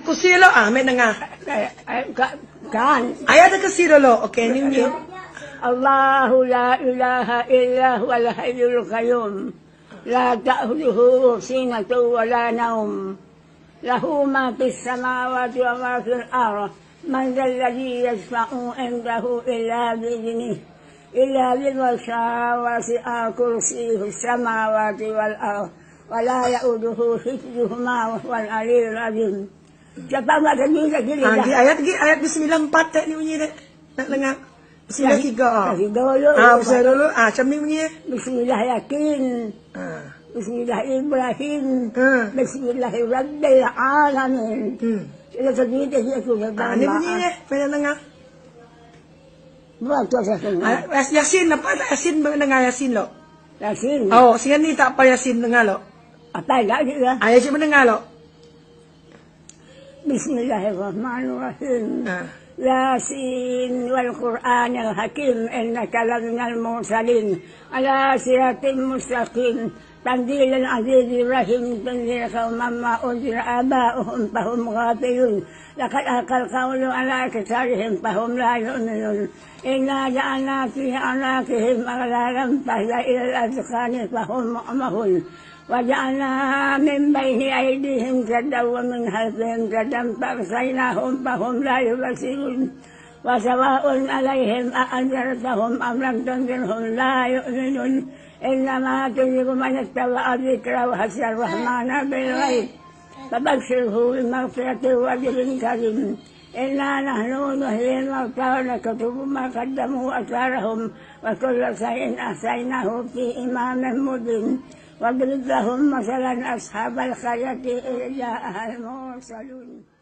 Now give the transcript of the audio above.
kusilo may nanga. Kan. Ayat kasilo okay ninyo. Allahu la ilaha illa huwal hayyul qayyum. La ta'khudhuhu sinatun wa la nawm. Lahu ma fis samawati wa ma fil ardh. Man dhal ladzi yashfa'u 'indahu illa bi'idhnihi. إلا بالوسع وسع كرسيه السماوات والأرض ولا يؤوده حفظهما وهو العلي العظيم. Siapa nggak gini Di ayat Bismillah 4 tak ni bunyi dek. Nak dengar. Bismillah 3. Bismillah dulu. Macam ni bunyi. Bismillah yakin. Bismillah Ibrahim. Bismillah Rabbil Alamin. Sila segitu itu. Ni bunyi dek. Pernah dengar. Buat tuas Yasin apa tak Yasin mendengar Yasin lo? Yasin. Oh, siang ni tak apa Yasin dengar lo. Apa enggak juga? Yasin mendengar lo. Bismillahirrahmanirrahim. Yasin wal Qur'anil Hakim innaka laminal mursalin ala siratin mustaqim. Tanzilul azizir rahim tanzil qauman ma unzira aba'uhum fahum ghafilun. Laqad aqal qawlu ala aktsarihim fahum la yu'minun. Inna ja'alna fi a'naqihim aghlalan fahya ila al-azqani fahum mu'mahun. Wa ja'alna min bayni aydihim saddan wa min khalfihim saddan fa'agsaynahum fahum la yubsirun. Wa sawa'un 'alayhim a'anzartahum am lam tunzirhum la yu'minun. إنما تنذر من اتبع الذكر وخشي الرحمن بالغيب فبشره بمغفرة وأجر كريم. إنا نحن نحيي الموتى ونكتب ما قدموا وآثارهم وكل شيء أحصيناه في إمام مبين. واضرب لهم مثلا أصحاب القرية إذ جاءها المرسلون.